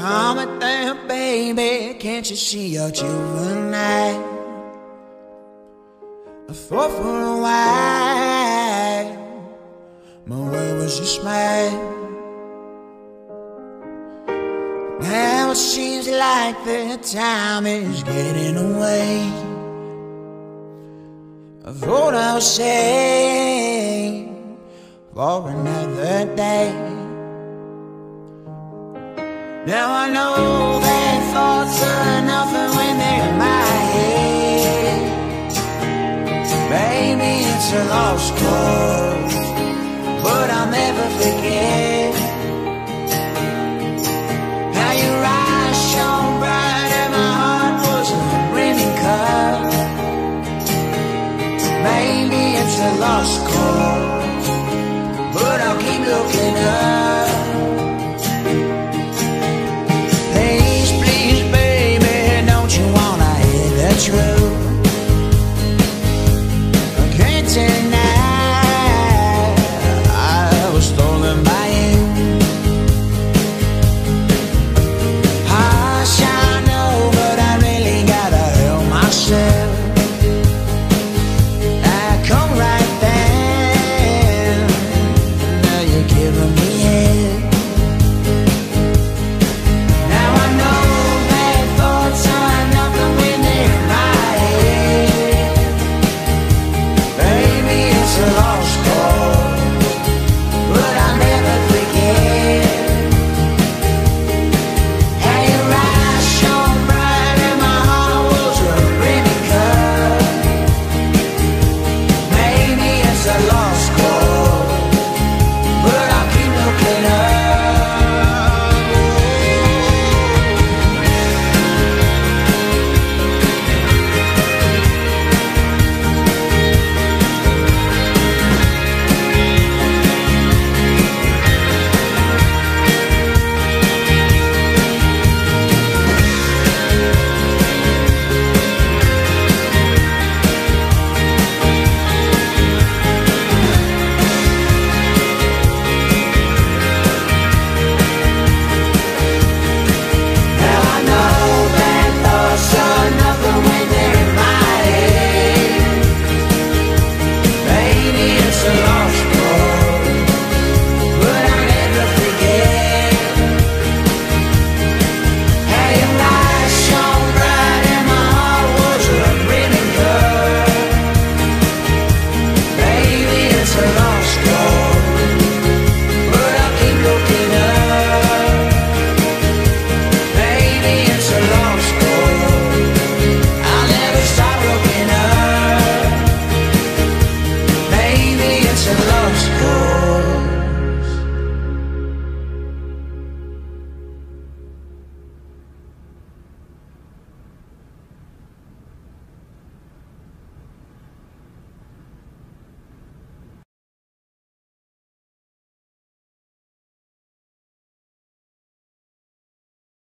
Calm it down, baby. Can't you see you're juvenile? I thought for a while my way was your smile. Now it seems like the time is getting away. I thought I was safe for another day. Now I know that thoughts are nothing when they're in my head. Baby, it's a lost cause, but I'll never forget how your eyes shone bright and my heart was a brimming cup. Maybe it's a lost cause, but I'll keep looking up.